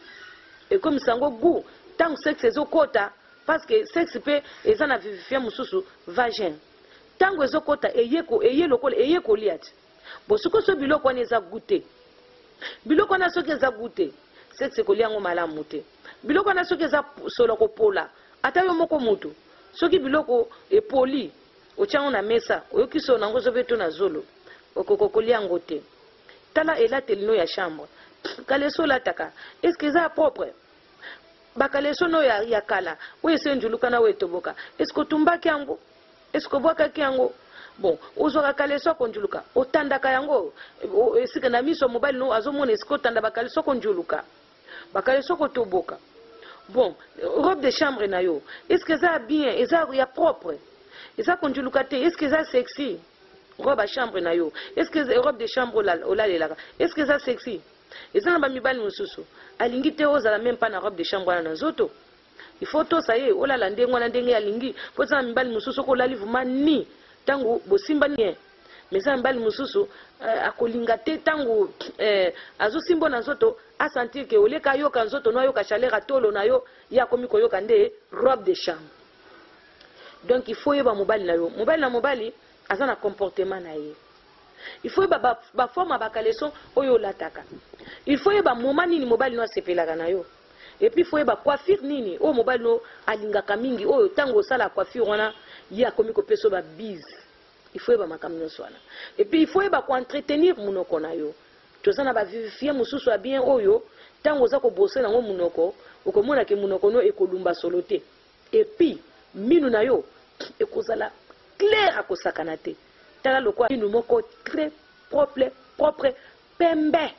goût tango sexe ezokota parce que sexe pe ezana vivifia mususu vagin tango ezokota eye koliati bosuko so biloko wana eza goûté biloko wana soki eza goûté sexe kolia ngo malamu te biloko wana soki eza solo kopola ata yo moko mutu soki biloko epoli ochango na mesa oyoki so nango zo beto na zolo okokolia ngo te tala elatelino ya chambre kaleso lataka est-ce que eza propre bakaleso no ya kala oyo esenjuluka na wetoboka est-ce que tumbaki yango est-ce que bwakaki yango bon ozwaka kaleso konjuluka otandaka yango esika na miso mobali no azomona esiko otanda bakaleso konjuluka bakaleso kotoboka bon robe de chambre na yo est-ce que ça bien eza ya propre eza konjuluka te est-ce que ça sexy robe de chambre na yo est-ce que robe de chambre olalelaka est-ce que ça sexy eza na bamibali mosusu alingi te ozala même pas na robe de chambre wana na nzoto il faut to ça y olala ndenge wana ndenge alingi po za mibali mususu ko lali vuma ni tango bosimba ni mais za mibali mususu akolinga te tango azo simbo na nzoto a sentir que oleka yoka nzoto no yoka chaleur tolo na yo ya komi ko yoka nde robe de chambre donc il faut yeba mobali na yo mobali azana comportement na ye il faut ba forme ba kaleson oyo lataka il faut yeba moment nini mobali no asepelaka na yo et puis il faut yeba coiffure nini o mobali no alingaka mingi oyo tango sala coiffure wana ya komi ko peso ba bise il faut yeba makamno swana et puis il faut yeba ko entretenir munoko na yo tozana ba vivifie mususu bien oyo tango za ko bosser nango munoko okomona ke munoko no ekolumba solote et puis minu na yo ekozala clair akosakana te tala lokwa inu moko très propre pembe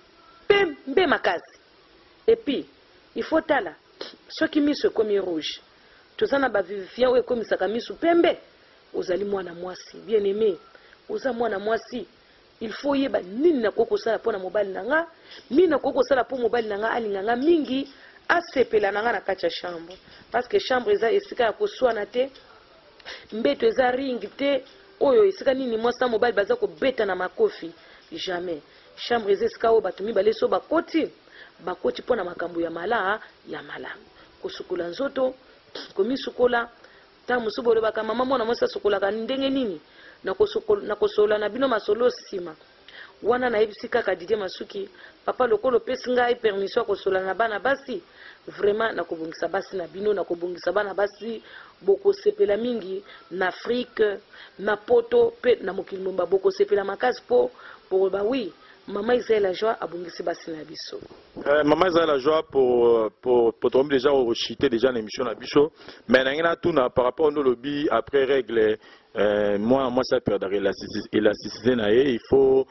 makasi. Et puis il faut tala soki miso komi rouge tozana ba vivifiant we komi saka miso pembe ozali mwana mwasi bien aimé oza mwana mwasi. Il faut yeba nini na koko sala pona mobali nanga nini na koko sala po mobali nanga alinganga mingi asepela nanga na kati ya chambre parce que chambre eza esika ya koswana te mbeto eza ringi te oyo esika nini mwasi na mobali baza kobeta na makofi jamais. Chambre eza esika oyo bato mibale so bakoti pona makambo ya malamu kosukola nzoto komisukola ta musubo lo baka mama mwana mwasi asukolaka ndenge nini na kosola na bino masolo sima wana na ebisika ka Didier Masuki papa lokolo pesi ngai permission kosola na bana basi vraiment na kobungisa basi na bino na kobungisa bana basi boko sepela mingi na Afrique na poto pe na mokili momba boko sepela makasi po ba oui Maman Israël la joie abungisi basi na biso. Maman Israël la joie pour tomber déjà au chité déjà l'émission na biso mais na tout par rapport au lobby après règle moi ça perd l'élasticité na il faut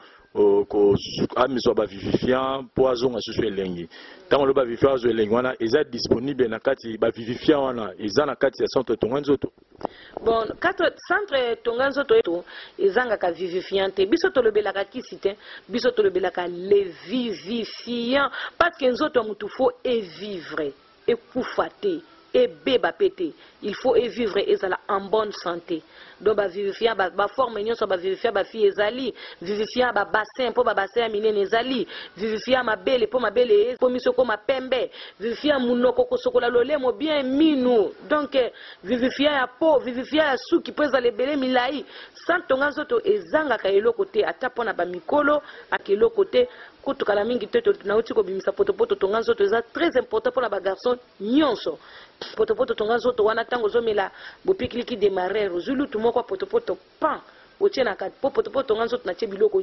ko amiso ba vivifiant poison a susu elengi tant le ba vivifiant zo elengi wana eza disponible na kati ba vivifiant wana eza na kati ya centre Tonganzoto. Bon, centre Tonganzoto ezanga ka vivifiant te biso to lobelaka kisite biso to lobelaka les vivifiants parce que nzoto mutu faut et vivre et kufate et beba pété il faut et vivre ezala en bonne santé donc ba vivifiant ba forme nyonso ba vivifiant ba fi ezali vivifiant ba bassin po ba bassin ya minene ezali vivifiant mabele po mabele po miso ko mapembe vivifiant munoko kosokola lolemo bien minu donc vivifiant ya po vivifiant ya suki po ezala ebele milai sans Tonganzoto ezanga ka eloko te ata pona ba mikolo akeloko te kutukala mingi te tunauti ko bimisa potopoto Tonganzoto eza très important pour la ba garçon nyonso potopoto Tonganzoto wana tango zomela bopikiliki démarrer zulu tumoko potopoto pan otiena kati potopoto Tonganzoto na tie biloko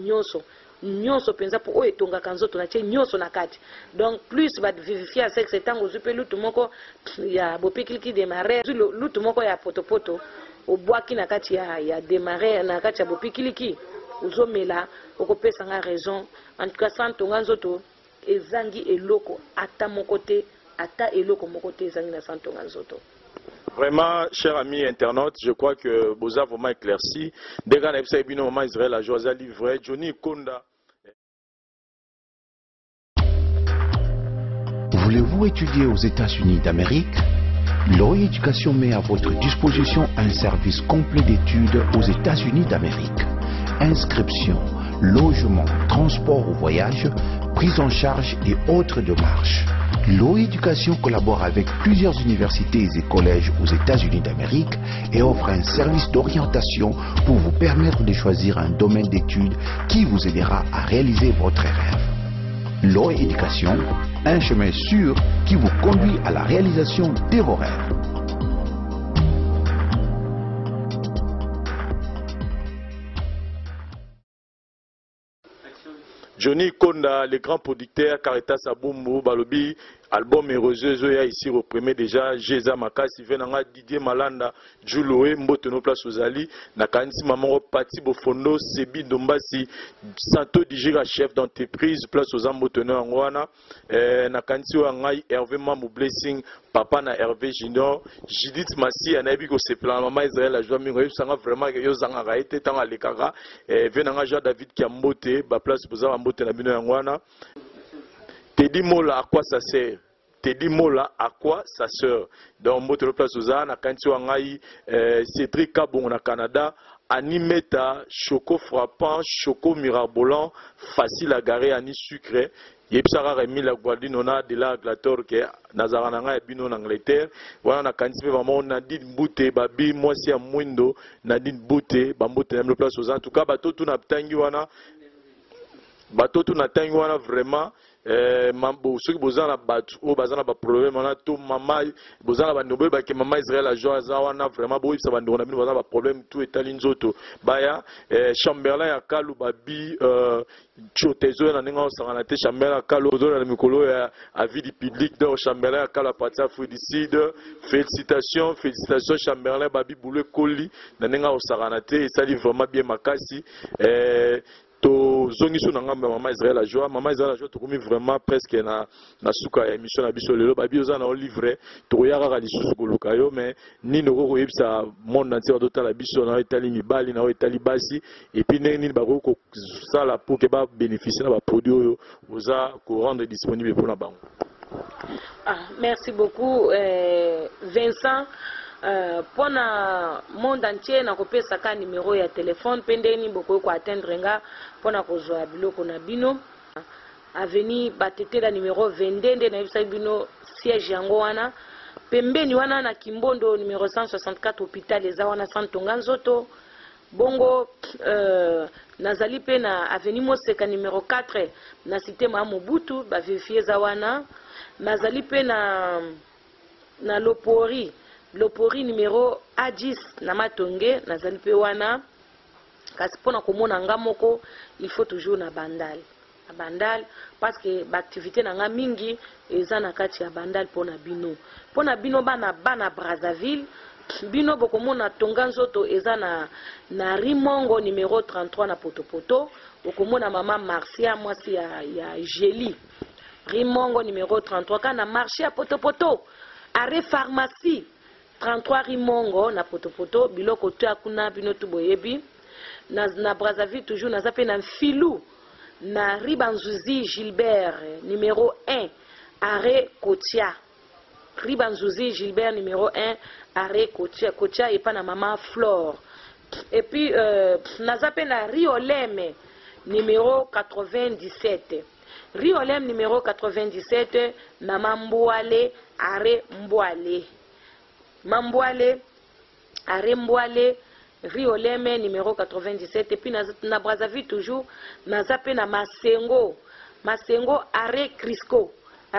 nyonso penza po oyo etonga kanzoto na tie nyonso na kati donc plus ba vivifia sexe tango zupelu tumoko ya bopikiliki démarrer zulu lutu moko ya potopoto obwaki na kati ya démarrer na kati ya bopikiliki uzomela okopesa nga raison en tout cas sans Tonganzoto ezangi eloko ata mokote ata eloko mokote ezangi na sans Tonganzoto. Vraiment, chers amis internautes, je crois que vous avez vraiment éclairci. Dès qu'on a vu ça, Maman Israël la joie livré Johnny Konda. Voulez-vous étudier aux États-Unis d'Amérique? Loy Éducation met à votre disposition un service complet d'études aux États-Unis d'Amérique. Inscription, logement, transport ou voyage, prise en charge et autres démarches. Loy Éducation collabore avec plusieurs universités et collèges aux États-Unis d'Amérique et offre un service d'orientation pour vous permettre de choisir un domaine d'études qui vous aidera à réaliser votre rêve. Loy Éducation, un chemin sûr qui vous conduit à la réalisation de vos rêves. Johnny Konda, le grand producteur, Caritas Abumbu, Balobi, album Heureuse, Zoya ici reprimé déjà, Jeza Makasi, Venanga, Didier Malanda, Juloé, Mbotono Place Ozali, Nakansi Maman Pati Bofondo, Sebi Dombasi, Santo Dijira, chef d'entreprise, Place Ozambotono Angwana, Nakansi Wangai, Hervé Mamou Blessing, Papa na Hervé Junior, Judith Massi, Anabi ko seplan, Maman Israël, la joie mingo, Sanga vraiment, Yozanga Raete, Tanga Lekara, Venanga Jean David Kiambote, Place Ozambote Nabino Angwana. Teddy Mola, à quoi ça sert? Teddy Mola, à quoi ça sert? Dans Motoro Place Ozana, Kanti Wangai, Cédric Kabon au Canada, Animeta, Choco frappant, Choco mirabolant, facile à garer, Ani sucré. Yepsara Remi la Guardine, on a de la glator que Nazarananga et Bino en Angleterre. Voilà, on a Kanti vraiment Nadine Bouté, Babi, moi c'est à Mwindo, Nadine Bouté, Bambote, même le Place Ozana. En tout cas, Bato, tout n'a pas wana vraiment ceux qui besoin na batu o bazana ba problème on a tout mama besoin ba ndobe ba ke mama Israël a joie za wana vraiment bo ça ba ndona bino bazana ba problème tout etali nzoto baya Chamberlain ya kalu babi chotezo na ninga osangana te Chamberlain kalu ozo na mikolo ya avis public de Chamberlain ya kalu partir fruicide félicitations Chamberlain babi boule koli na ninga osangana te et ça dit vraiment bien makasi to zongi so nanga mama Israël a joie to komi vraiment presque na suka émission na biso lelo babi oza na livre to yaka ka lisusu koluka yo mais ni noko ko yebisa monde entier do tala biso na etali mibali na etali basi et puis nini ba ko sala pour que ba bénéficier na ba produit oyo oza ko rendre disponible pour na bango. Merci beaucoup Vincent. Pour le monde entier, na kopesa ka numéro ya téléphone pendeni boko ko atteindre nga pona ko zoa biloko na bino avenue batete la numéro 22 na bisa bino siège yango wana pembeni wana na Kimbondo numéro 164 hôpital eza wana Santonga Nzoto bongo nazali pe na avenue Moseka numéro 4 na cité Mobutu ba vérifier za wana nazali pe na Lopori numéro A10 na Matonge nazali pe wana kasi pona komona nga moko il faut toujours na bandal parce que l'activité na nga mingi eza na kati ya bandal pona bino bana Brazzaville bino bokomona Tonga Nzoto eza na Rimongo numéro 33 na Potopoto bokomona mama Marcia mwasi ya Jeli Rimongo numéro 33 kana marché à Potopoto arrêt pharmacie 33 Rimongo na Potopoto biloko to akuna bino to boyebi na Brazzaville toujours na zape na Filou na Ribanzuzi Gilbert numéro 1 arrêt Kotia Ribanzuzi Gilbert numéro 1 arrêt Kotia et pas na maman Flore et puis na zape na Rioleme numéro 97 Riolem numéro 97 na Mamboale arrêt Mamboale arrêt Mboale Rioleme numéro 97 et puis na Brazzaville toujours na zape na Masengo arrêt Crisco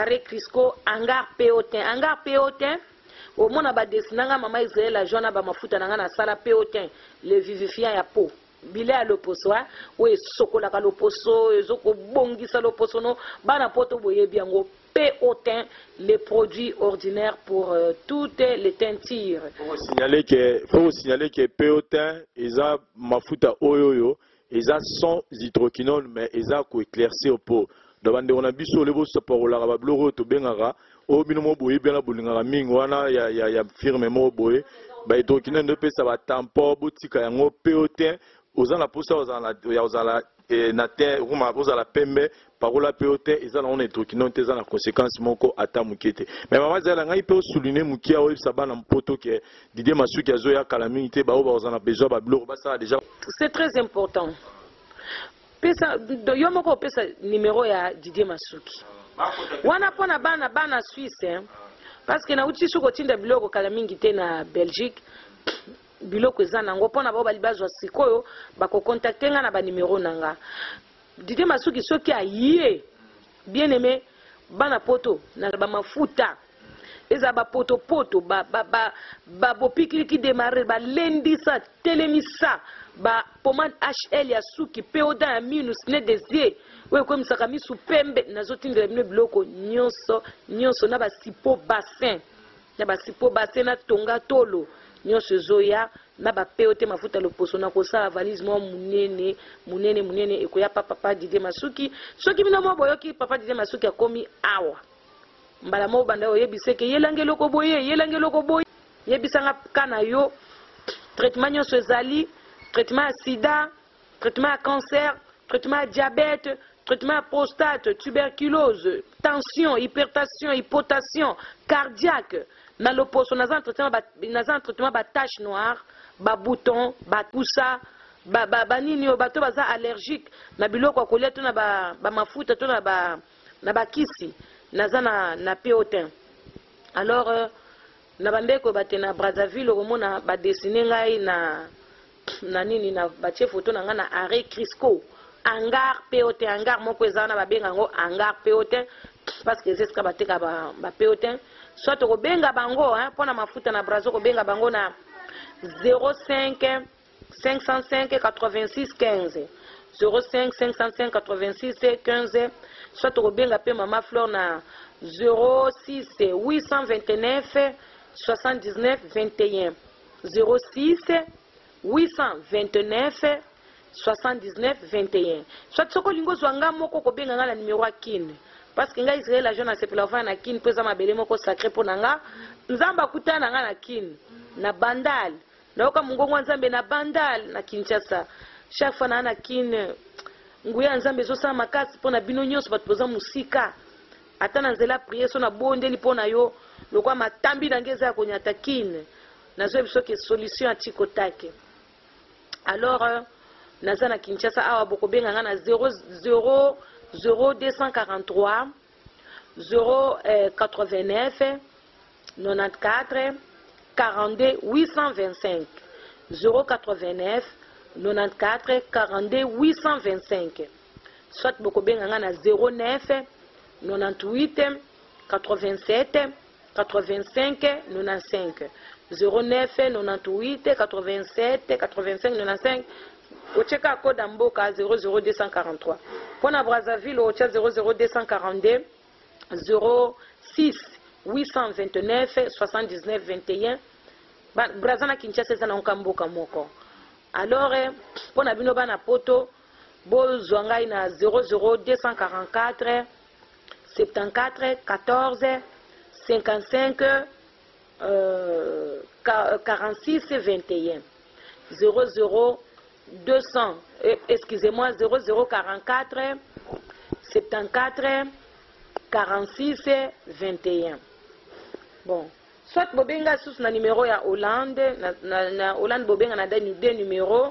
hangar Péotin au mona ba desinanga mama Israël la jona ba mafuta nanga na sala Péotin le vivifiant ya peau bile à l'opposo ou sokola ka l'opposo ezoko bongisa l'opposo no bana poto boye biango Péotin les produits ordinaires pour toutes les teintures. Faut signaler que Péotin eza mafuta oyoyo eza sans hydroquinone mais eza ko éclaircir au peau. Dabande on a biso lebo saparola ba bloro to bengara o binomo boye bien la bolingara mingi wana ya firme mo boye ba hydroquinone de pesa ba tampon botika yango Péotin ozana posa ozala na terre ruma ozala pembe parola Péotin ezana on hydroquinone teza na conséquence moko ata mukete mais mama zala ngai pe souligner mukia o sa bana mpoto ke Didier Masuki azoya kala mingi ba ozana besoin ba bloro ba ça déjà c'est très important. Pesa do yomoko pesa numéro ya Didier Masuki wana pona bana Suisse parce que na uti suko tinda biloko kala mingi te na Belgique biloko ezana ngo pona ba bali bazwa sikoyo bako contacter nga na ba numéro nanga Didier Masuki soki aye bien aimé bana poto na ba mafuta eza ba poto ba bopikiri ki démarrer ba lendisa telemisa ba pomade HL ya suki peoda ya minus ne désir we ko misaka misu pembe nazotindela bino biloko nyonso na ba sipo bassin na tonga tolo nyonso zoya na ba peote mafuta loposo na kosala valise mo munene ekoya papa Didier Masuki soki bino mo boyoki papa Didier Masuki akomi awa mbala mo banda oyebiseke yelangeloko boye yebisanga kana yo traitement nyonso ezali traitement à sida, traitement à cancer, traitement à diabète, traitement à prostate, tuberculose, tension, hypertension, hypotension, cardiaque. Dans l'opposé, on a un traitement à tache noire, à bouton, à poussa, à nini, à allergique, à biloko kolia, à mafuta, à kisi, à péotin. Alors, na bandeko batena Brazzaville omona ba dessiner ngai na nini na batie photo na nga na arrêt Crisco hangar POT hangar moko ezana babenga ngo hangar POT parce que zeska bateka ba POT soit ko benga bango hein pona mafuta na brazo ko benga bango na 05 505 86 15 05 505 86 15 soit ko benga pe mama Fleur na 06 829 79 21 06 829 79 21 soit soko lingo zwanga moko ko benga ngala numéro a kin parce que nga Israël la jeune a sepela va na kin pesa mabele moko sacré pona nga nzamba kutana nga na kin na bandal na oka mungongo nzambe na bandal na Kinshasa chaque fois na kin nguya nzambe zo sa makasi pona bino nyonso batpoza musika atana nzela prier so na bondeli pona yo lokwa matambi na ngeza ko nyata kin nazo biso ke solution atikotake alors nazana Kinshasa awa boko benga nga na 00 0243 089 94 42 825 089 94 42 825 soit boko benga nga na 09 98 87 85 95 09 98 87 85 95 Ocheka code mboka 00243 Pona Brazzaville ocha 00242 06 829 79 21 Brazana Kinshasa za na mboka moko. Alors pona bino bana poto bo zwangai na 00244 74 14 55 46 21 200 excusez-moi 0044 74 46 21 bon soit bobenga sous na numéro ya Hollande na Hollande bobenga na deux numéro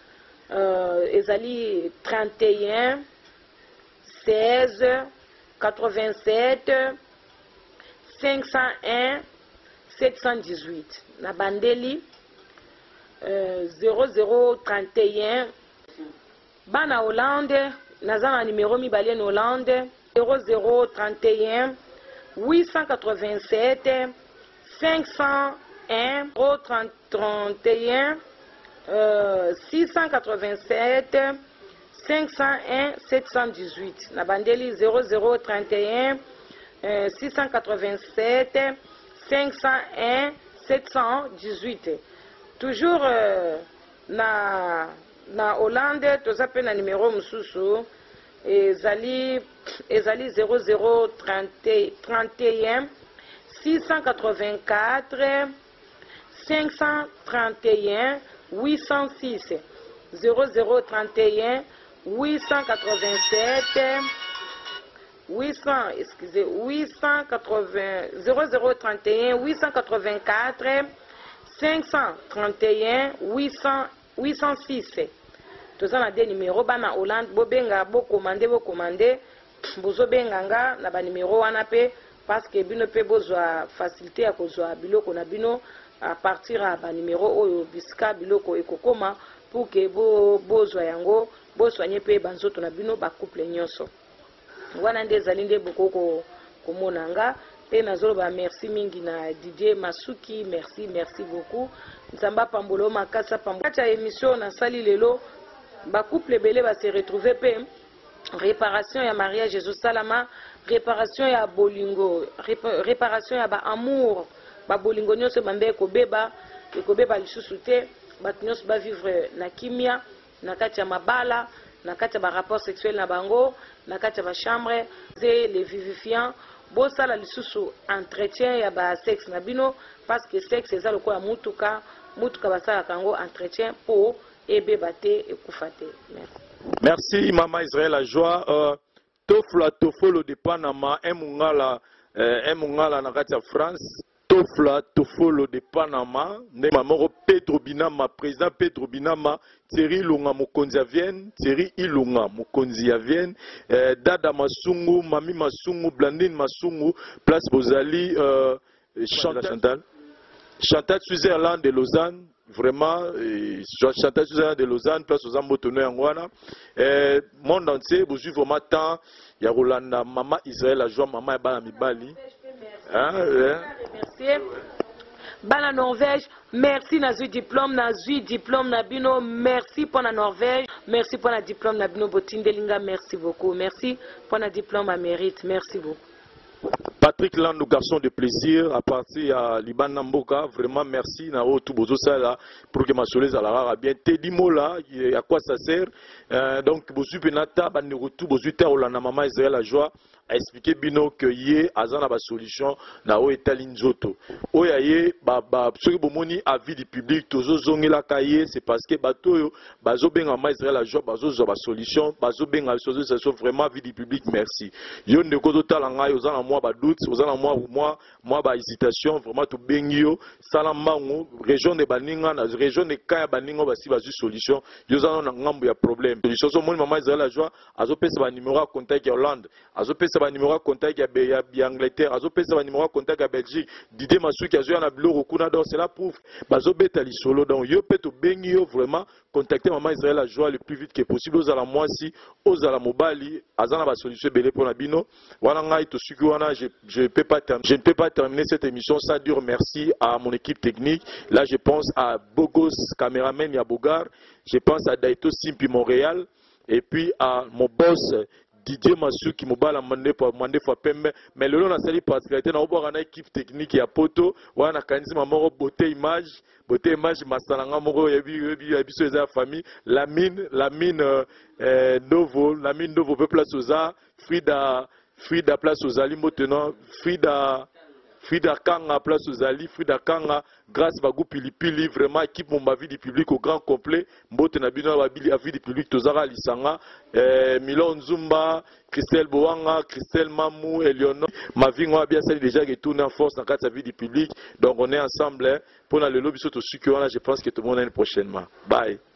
ezali 31 16 87 501 718 na bandeli 0031 bana Hollande nazana numéro mibali na Hollande 0031 887 501 031 687 501 718 na bandeli 0031 687 501 718 toujours na Hollande toza pe na numéro mususu ezali 0031 684 531 806 0031 887 800 excusez 880 0031 884 531 806 toza na deux numéro bana Hollande bobenga bo commander bozo benganga na ba numéro wana pe parce que bino pe bozwa facilité ya kozwa biloko na bino à partir à ba numéro oyo biska biloko ekokoma pour que bozwa yango bo soigner pe banzoto na bino ba couple nyonso wana nde ezali nde bokoko komonanga pe nazoloba merci mingi na DJ Masuki merci beaucoup nzamba pambolo makasa pambolo cha émission na sali lelo ba couple belé va se retrouver pe réparation ya mariage Jésus Salama réparation ya bolingo réparation ya ba amour ba bolingo nyonso bambe ekobeba lisusu te bato nyonso ba vivre na kimia na kati ya mabala na kati ya ba rapport sexuel na bango na kati ya ba chambre les vivifiants bosala lisusu entretien ya ba sexe na bino parce que sexe eza lokola mutuka basala kango entretien po ebeba te ekufa te. Merci Mama Israël la joie tofla tofolo de Panama emungala na kati ya France tofla tofolo de Panama ne mamoro Pedro Binama président Pedro Binama Thierry Ilunga mokonzi ya Vienne Thierry Ilunga mokonzi ya Vienne Dada Masungu Mami Masungu Blandine Masungu place Bozali Chantal Switzerland de Lausanne vraiment chantage de Lausanne place aux Ambotono Yangwana monde entier vous suivez vraiment temps il y a Rolanda maman Israël la joie maman Bala Mibali Bana Norvège, merci Nazui diplôme Nabino, merci pour la Norvège, merci pour la diplôme Nabino Botindelinga, merci beaucoup, merci pour la diplôme à mérite, merci beaucoup. Patrick Landou, garçon de plaisir, à partir à Liban Namboka, vraiment merci Nao Toubozo Sala pour que ma soleil à la bien Teddy Mola, à quoi ça sert donc Bozu Benata, Banerotou, Bozuta Olana Mama Israël la joie a expliqué bino que yé azana ba solution na o etalinzoto oya ye ba soki bomoni avis du public tozo zongela kaye c'est parce que bato yo bazo benga ma Israël la joie bazo zo ba solution bazo benga solution vraiment avis du public merci yo ndeko to tala ngai ozana moi ba doute ozana moi ba hésitation vraiment to bengi yo sala mango région de baninga na région de kaya baninga ba si ba solution yo zana na ngambo ya problème solution so moni mama Israël la joie azo pesa ba numéro à contact ya Hollande azo pesa ba numéro contact ya Angleterre azo pesa ba numéro contact ya Belgique Didier Masuki azo na biloko kuna donc c'est la prouve bazo beta li solo donc yo peut to bengi yo vraiment contacter maman Israël la joie le plus vite que possible aux ala mwasi aux ala mobali azana ba solution belé pour na bino wana ngai to suki wana je ne peux pas terminer cette émission sans dire merci à mon équipe technique là je pense à Bogos caméraman ya Bogar je pense à Daito Simpi Montréal et puis à mon boss Didier Masuki Mobala Mande fois Pembe mais le long na sali particularité na obo na équipe technique ya poto wana kanisi mamoro beauté image masalanga moko ya biso eza famille Lamine Novo pe place oza Frida place aux Ali maintenant Frida Kanga place aux Ali Frida Kanga grâce Bagou Pilipili vraiment équipe mon vie du public au grand complet mbote na bino ba vie du public tozara lisanga Milon Zumba Christelle Boanga Christelle Mamou Eleonore ma vie moi bien celle déjà qui tourne en force dans la vie du public donc on est ensemble pour le lobby surtout je pense que tout le monde est prochainement bye.